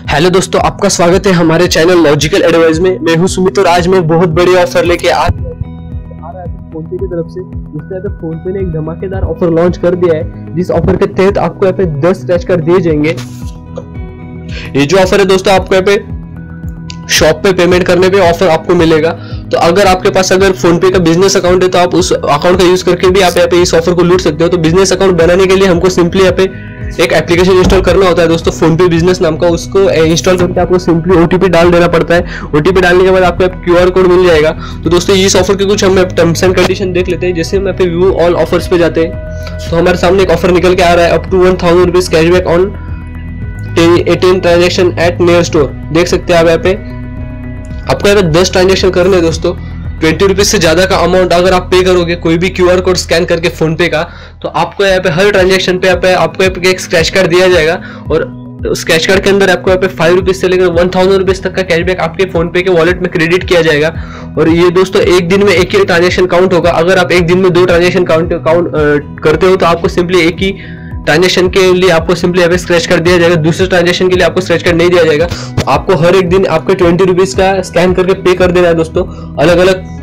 Hello दोस्तों, आपका स्वागत है हमारे चैनल लॉजिकल एडवाइस में। मैं हूं सुमित और आज मैं बहुत बड़ी ऑफर लेके आ रहा है फोनपे की तरफ से। जिसमें पे फोनपे ने एक धमाकेदार ऑफर लॉन्च कर दिया है, जिस ऑफर के तहत आपको यहाँ पे 10 स्क्रैच कार्ड दिए जाएंगे। ये जो ऑफर है दोस्तों, आपको यहाँ पे शॉप पे पेमेंट करने पे ऑफर आपको मिलेगा। तो अगर आपके पास अगर फोनपे का बिजनेस अकाउंट है तो आप उस अकाउंट का यूज करके भी आप यहाँ पे इस ऑफर को लूट सकते हो। तो बिजनेस अकाउंट बनाने के लिए हमको सिंपली यहाँ पे एक एप्लीकेशन इंस्टॉल करना होता है दोस्तों, फोनपे बिजनेस नाम का। उसको इंस्टॉल करके आपको सिंपली ओटीपी डाल देना पड़ता है। ओटीपी डालने के बाद आपको क्यूआर कोड मिल जाएगा। तो दोस्तों इस ऑफर के कुछ हम टर्म्स एंड कंडीशन देख लेते हैं। जैसे हम यहाँ पे व्यू ऑल ऑफर्स पे जाते हैं तो हमारे सामने एक ऑफर निकल के आ रहा है, up to 1000 rupees cashback on ATM transaction at near store. देख सकते हैं आप यहाँ पे आपको यहाँ पे 10 ट्रांजेक्शन करने हैं दोस्तों। 20 रुपीज से ज्यादा का अमाउंट अगर आप पे करोगे कोई भी क्यूआर कोड स्कैन करके फोन पे का, तो आपको यहाँ पे हर ट्रांजेक्शन पे आपको यहाँ पे एक स्क्रैच कार्ड दिया जाएगा। और स्क्रैच कार्ड के अंदर आपको यहाँ पे 5 रुपीज से लेकर 1000 रुपीज तक का कैशबैक आपके फोन पे के वॉलेट में क्रेडिट किया जाएगा। और ये दोस्तों एक दिन में एक ही ट्रांजेक्शन काउंट होगा। अगर आप एक दिन में 2 ट्रांजेक्शन काउंट करते हो तो आपको सिंपली एक ही ट्रांजेक्शन के लिए आपको सिंपली यहाँ पे स्क्रैच कार्ड दिया जाएगा। दूसरे ट्रांजेक्शन के लिए आपको स्क्रैच कार्ड नहीं दिया जाएगा। तो आपको हर एक दिन आपके 20 रुपीज का स्कैन करके पे कर देना है दोस्तों। अलग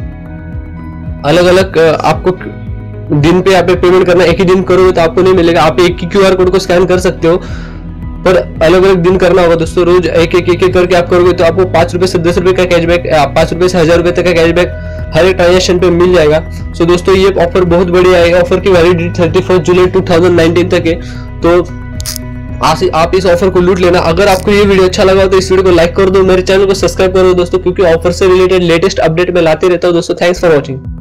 अलग आपको दिन पे यहाँ पे पेमेंट करना। एक ही दिन करोगे तो आपको नहीं मिलेगा। आप एक ही क्यूआर कोड को स्कैन कर सकते हो, पर अलग अलग दिन करना होगा दोस्तों। रोज एक एक करके आप करोगे तो आपको 5 रुपए से 10 रुपए का कैशबैक, 5 रुपए से 1000 रुपए तक का कैशबैक हर एक ट्रांजेक्शन पे मिल जाएगा। सो दोस्तों ये ऑफर बहुत बढ़िया है। ऑफर की वैलिडिटी 31 जुलाई 2019 तक है। तो आप इस ऑफर को लूट लेना। अगर आपको ये वीडियो अच्छा लगा हो तो इस वीडियो को लाइक कर दो, मेरे चैनल को सब्सक्राइब करो दोस्तों, क्योंकि ऑफर से रिलेटेड लेटेस्ट अपडेट मैं लाते रहता हूँ दोस्तों। Thanks for watching.